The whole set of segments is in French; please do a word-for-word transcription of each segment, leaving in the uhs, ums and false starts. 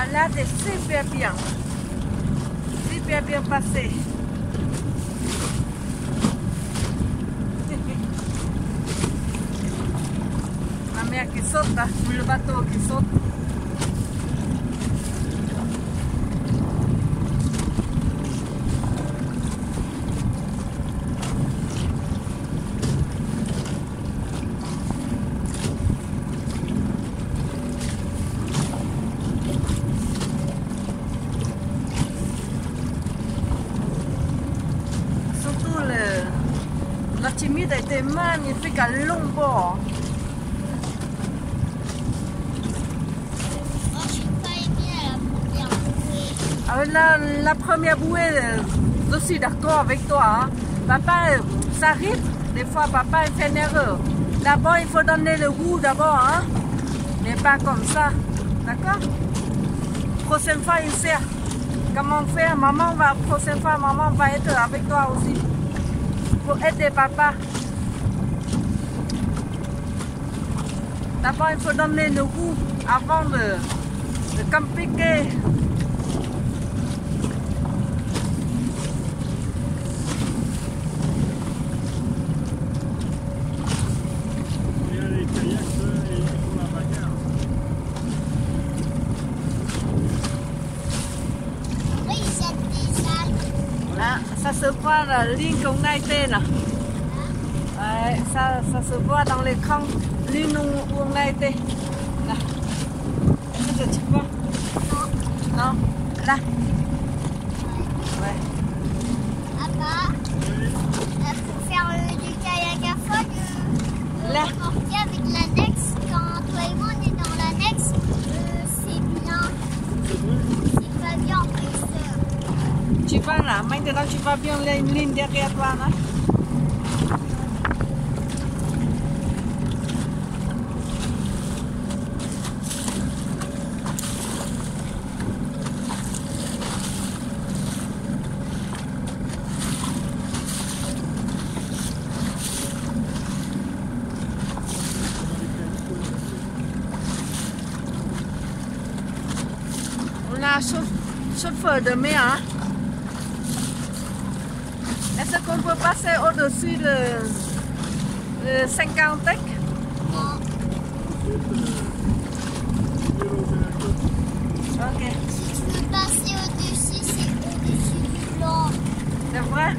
balade est super bien. Super bien passée. La mer qui saute, là, le bateau qui saute. La Timide était magnifique à long bord. Oh, je n'ai pas aimé la première bouée. Avec la, la première bouée, je suis d'accord avec toi. Hein. Papa, ça arrive. Des fois, papa il fait une erreur. D'abord, il faut donner le goût d'abord. Hein. Mais pas comme ça. D'accord? Prochaine fois, il sait comment faire. Maman va, prochaine fois, maman va être avec toi aussi. Pour aider papa. D'abord, il faut donner le goût avant de, de compliquer. À, ça se voit la ligne qu'on a été là. Ouais, ça, ça se voit dans l'écran, ligne où on a été. Là. Est-ce que tu vois? Non. Non? Là. Ouais. Papa, pour faire euh, du kayak à fond, de, de Là. remorquer avec l'annexe, quand toi et moi on est dans l'annexe, euh, c'est bien. C'est pas bien en plus. Tu vas là, maintenant tu vas bien une ligne derrière toi là. On a chauffeur de mer. Hein? Est-ce qu'on peut passer au-dessus de, de cinquante? Non. Ok. Si tu veux passer au-dessus, c'est au-dessus du blanc. C'est vrai?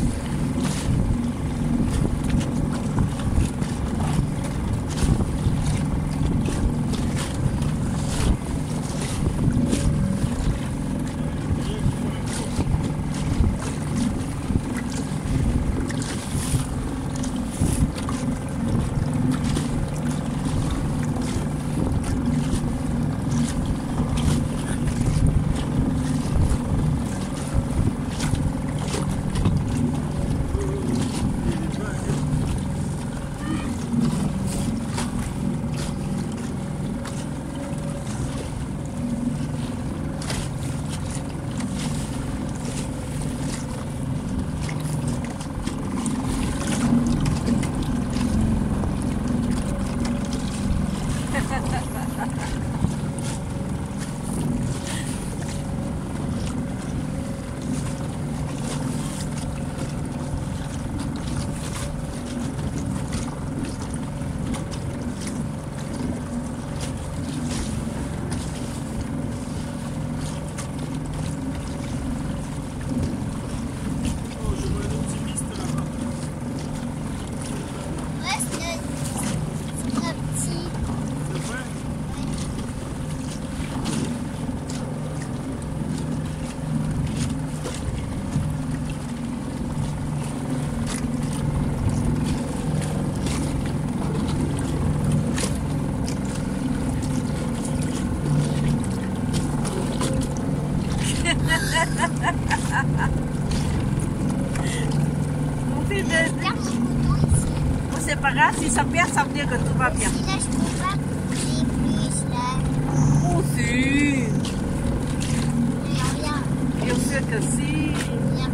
Mon fils, c'est pas grave, si ça perd, ça veut dire que tout va bien. Si là, je peux pas bouger plus, là. Oh si! Mais rien. Bien sûr que si! Rien.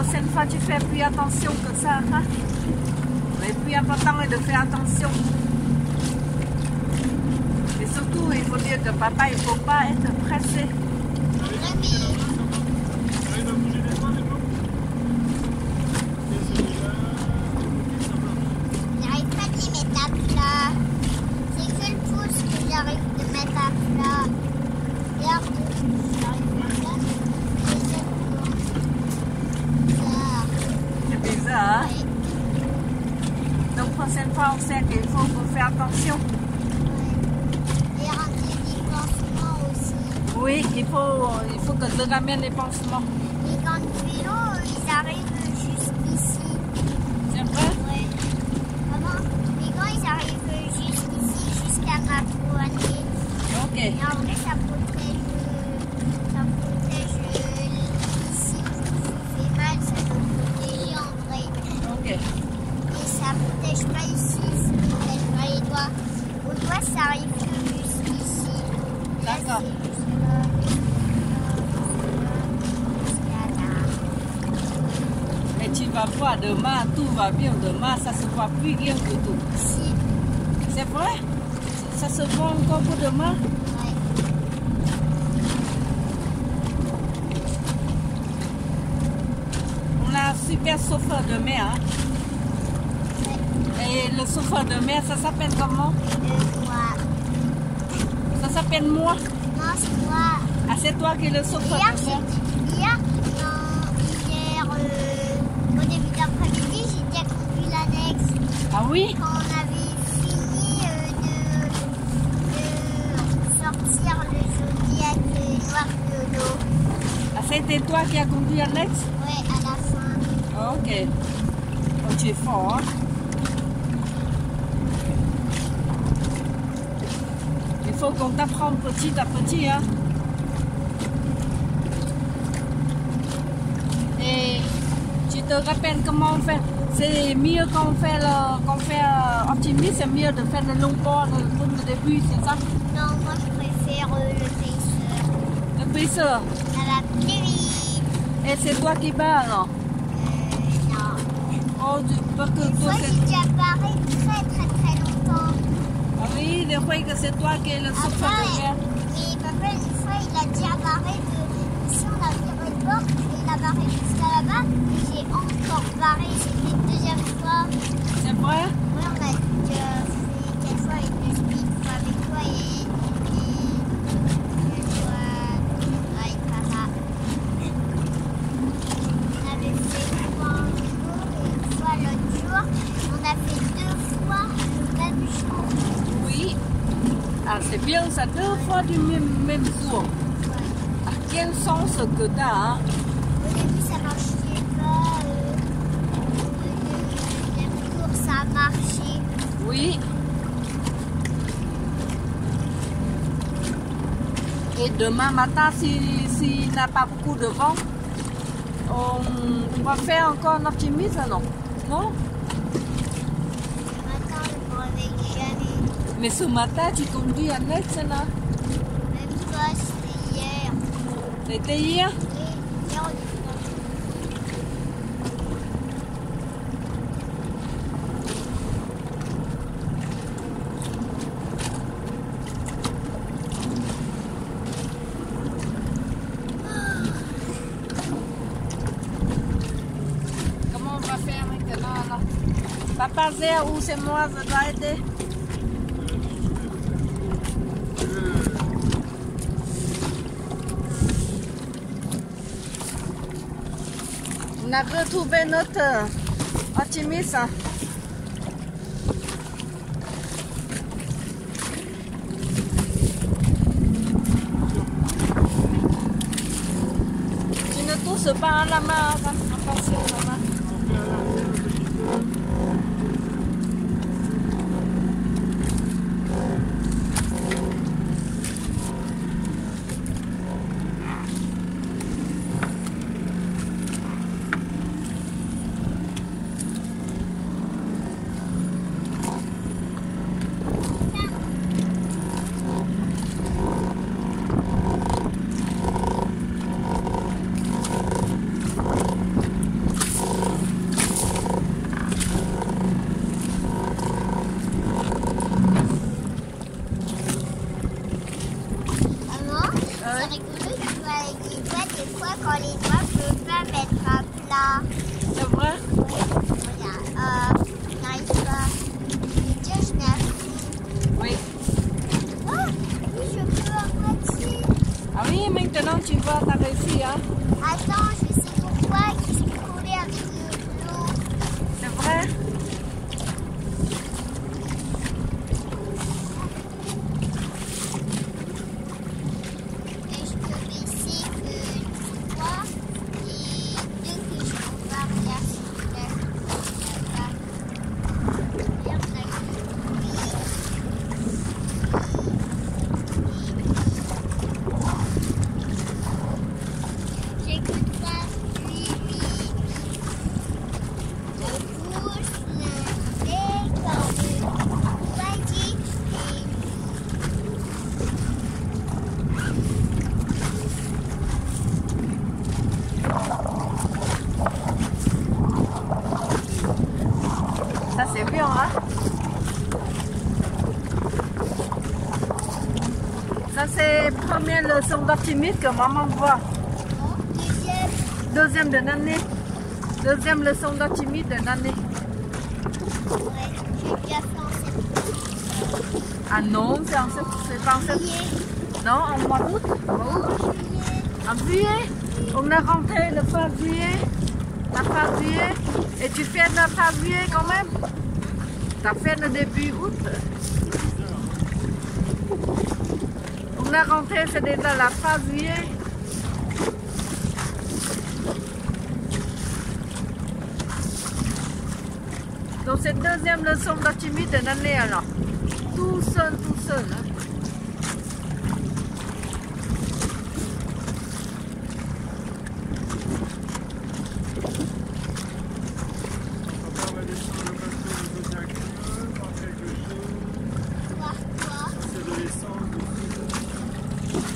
prochaine fois, tu fais plus attention que ça. Hein? Le plus important est de faire attention. Et surtout, il faut dire que papa, il ne faut pas être pressé. J'arrive pas de les mettre à plat. C'est que le pouce que j'arrive de mettre à plat. Regarde, j'arrive à plat. C'est bizarre, hein? Ouais. Donc, prochaine fois, on sait qu'il faut faire attention. Et rentrer des pansements aussi. Oui, il faut, il faut que je ramène les pansements. Les gants de vélo, ils arrivent jusqu'ici. C'est vrai? Ouais. Maman, les gants, ils arrivent jusqu'ici, jusqu'à ma poignée. Ok. Et en vrai, ça protège, ça protège ici. Ça fait mal, ça peut protéger en vrai. Ok. Et ça protège pas ici, ça protège pas les doigts. Aux doigts, ça arrive que jusqu'ici. Là, D'accord. c'est jusque là, jusque là, jusqu'à là. Mais tu vas voir, demain, tout va bien. Demain, ça se voit plus bien que tout. Si, C'est vrai? Ça se voit encore pour demain? ouais. On a un super chauffeur de mer. Hein? Et le chauffeur de mer, ça s'appelle comment? Euh, moi. Ça s'appelle moi. Non, c'est moi. Ah, c'est toi qui es le chauffeur Hier, de mer? j'ai- hier, non, hier euh, au début d'après-midi, j'ai déjà conduit l'annexe. Ah oui? Quand on avait fini euh, de, de sortir le zodiac noir de l'eau. Ah, c'était toi qui as conduit Alex? Ouais, à la fin. Ah, ok. Oh, tu es fort, hein? Il faut qu'on t'apprenne petit à petit, hein? Et tu te rappelles comment on fait? C'est mieux quand on fait, le, quand on fait euh, optimiste, c'est mieux de faire le long port pour le début, c'est ça? Non, moi je préfère euh, le paisseur. Le paisseur. Ça va plus vite. Et c'est toi qui bats alors? Euh, non. Oh, tu- parce que Une toi, fois, c'est... j'ai déjà paré très très très longtemps. Ah oui, des fois que c'est toi qui es le chauffeur de Après, mer. mais papa, une fois, il a déjà barré de... Ici, on a viré le bord, et il a barré jusqu'à là-bas, et j'ai encore barré, c'était une deuxième fois. C'est vrai? Oui, on a déjà fait quatre fois avec le speed, une fois avec toi, et, et une fois avec papa. On avait fait une fois un jour, et une fois l'autre jour. On a fait deux fois le même jour. Oui. Ah, c'est bien ça, deux fois du même, même jour. Ouais. Ah, quel sens que t'as, hein? Au début, ça marchait pas. Euh, le deuxième tour, ça a marché. Oui. Et demain matin, s'il si, s'il n'a pas beaucoup de vent, on, on va faire encore un optimiste, non? Non? Maintenant, je me réveille jamais. Mais ce matin, tu conduis à Alex, là? Même toi, c'était hier. C'était hier? Et hier, on est Comment on va faire maintenant, là? Papa Zéa ou c'est moi, je dois aider? On a retrouvé notre euh, optimiste. Tu ne touches pas à la main, attention à la main. Moi, je peux pas mettre à plat. C'est vrai? Voilà. Euh, je n'arrive pas. Tiens, je n'arrive Oui. pas. Ah, oui, je peux à moitié. Ah oui, maintenant tu vois, t'as réussi, hein? Attends, je sais pourquoi il s'est collé avec de l'eau. C'est vrai? Et je peux baisser que trois et deux que je peux voir là sur la là-bas. Merde, là, j'écoute pas. Oui, oui. Je pousse le bec par le voilier et Ça c'est bien, hein? Ça c'est première leçon d'optimisme que maman voit. deuxième. Deuxième de l'année. Deuxième leçon d'optimisme de l'année. Ouais, j'ai déjà fait en septembre. Ah non, c'est en sept- c'est pas en sept- Juillet. Non, en mois d'août. Juillet. En juillet. On est rentré le fin juillet. La fin juillet. Et tu fais la fin juillet quand même? T'as fait le début août. On est rentré, c'est déjà la fin juillet. Donc c'est deuxième leçon d'optimisme de l'année alors. Tout seul, tout seul. Hein. On va descendre le bateau de Zodiac deux, voir quelque chose. Voir quoi? C'est de l'essence dessus.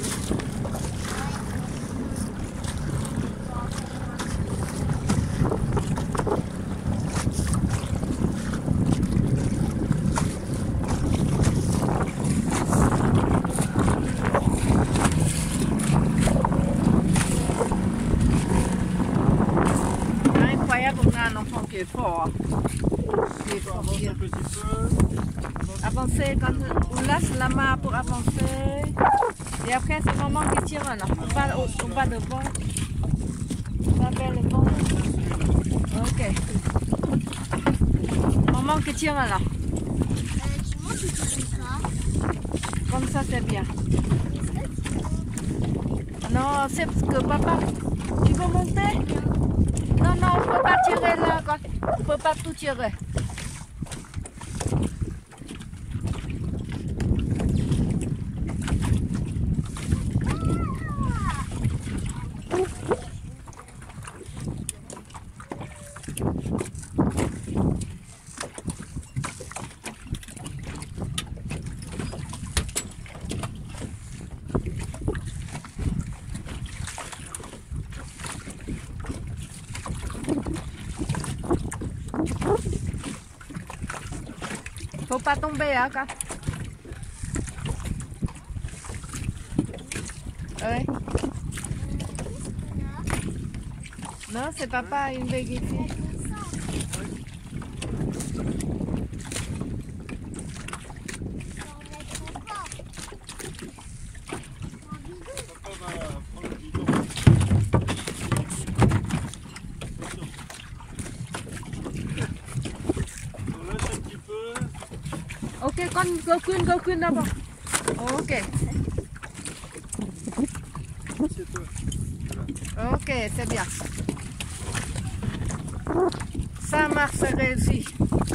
Incroyable, on a un enfant qui est fort. Qui est On fort, avance qui est- un petit peu. Avancer, quand on laisse la main pour avancer. Et après, c'est maman qui tire là. On va au, on va devant. On va vers le vent. Ok. Maman qui tire là. Euh, tu montes ou tu fais ça? Comme ça, c'est bien. Est-ce que tu Non, c'est parce que papa, tu veux monter? Non, non, on ne peut pas tirer là. Quoi. On ne peut pas tout tirer. Faut pas tomber, hein, quoi. Ouais. Non, c'est papa, une bague ici. Papa va prendre le bidon. On lâche un petit peu. Ok, con go khuyên, go khuyên đâu không? Ok, C'est toi. ok, c'est bien. Ça marche, c'est réussi.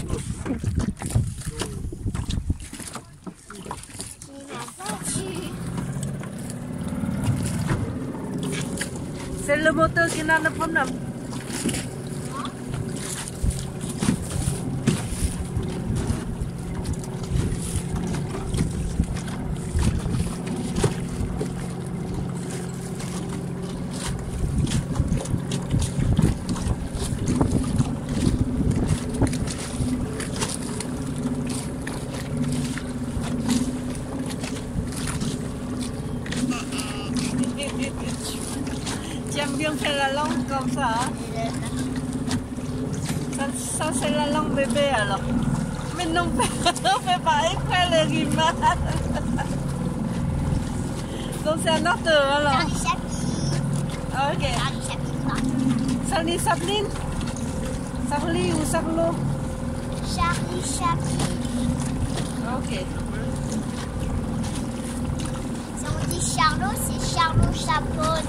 C'est le moteur qui n'a le problème. Tu aimes bien faire la la langue comme ça. Hein? Et le- Ça, ça c'est la langue bébé alors. Mais non, on fait pas exprès les rimas. Donc c'est un autre alors. Charlie Chaplin. Ok. Charlie Chaplin. Charlie Chaplin? Charlie ou Charlot? Charlie Chaplin. Ok. Si on dit Charlot, c'est Charlot Chaplin.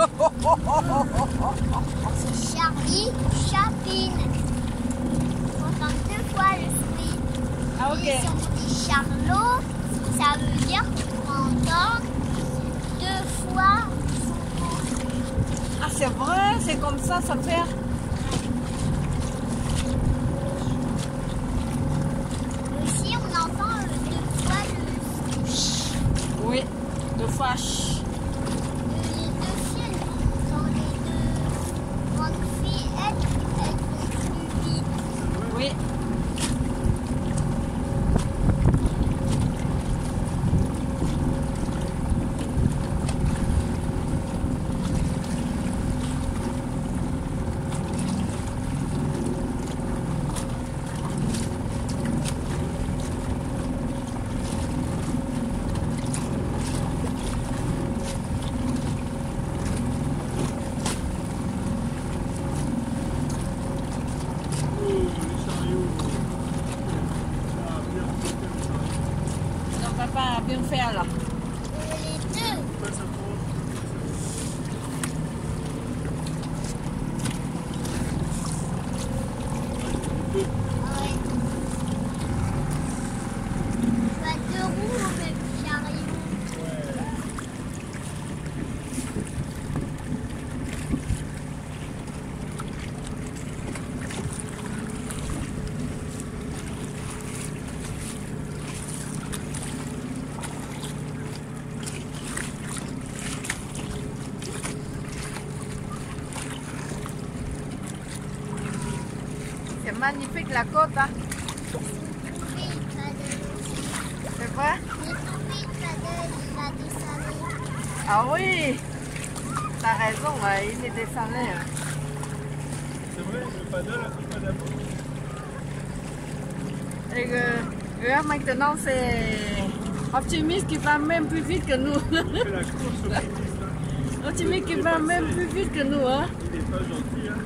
C'est Charlie Chaplin. On entend deux fois le fruit. Ah, Et ok. si on dit Charlot, ça veut dire qu'on entend deux fois son nom. Ah c'est vrai, c'est comme ça, ça fait. Aussi, on entend deux fois le ch. Oui, deux fois. ch. Les deux filles, quand les deux grandes filles, elles, elles vont plus vite. Oui. Oh, les chariots. Ça a bien porté le chariot. Donc papa a bien fait alors. Euh, les deux. Pourquoi ça penche? Ouais. Tu as deux roues au même chariot. C'est magnifique la côte, hein? Oui, paddle. C'est vrai? Les toupies paddle, il va descendre. Ah oui! T'as raison, ouais, il est descendu. Hein. C'est vrai, le paddle a fait pas d'abord. Et que, regarde, maintenant c'est Optimiste qui va même plus vite que nous. Il fait la course au cycliste, là. Optimiste qui va même plus vite que nous, hein? Il est pas gentil, hein.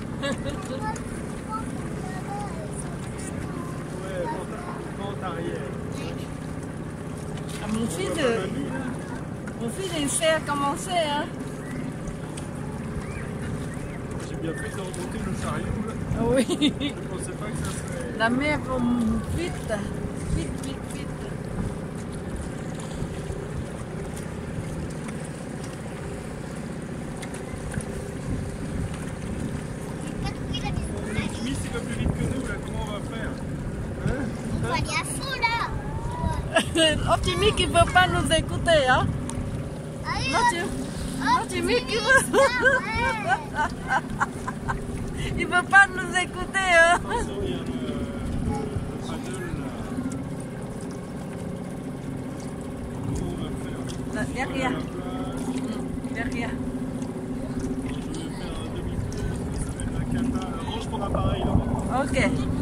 Ouais, monte arrière. Ah, mon fils, On voit euh, pas mamie, là. mon fils il sait commencer, hein? J'ai bien fait de remonter le chariot, là. Ah oui. Je pensais pas que ça serait... La mer va vite, vite, vite, vite. Lui, c'est pas plus vite que nous, là. Comment on va faire? Hein? On va aller à fond là. Optimiste qui ne veut pas nous écouter, hein? Allez, Non, tu... non, Optimiste qui veut... Il veut pas nous écouter, hein? Attention, il y a le, le paddle, là. Comment on va faire? Là, derrière. À la place. Hum, derrière. Je vais faire un demi-tour, ça va être un cata. Range ton appareil, là. Ok.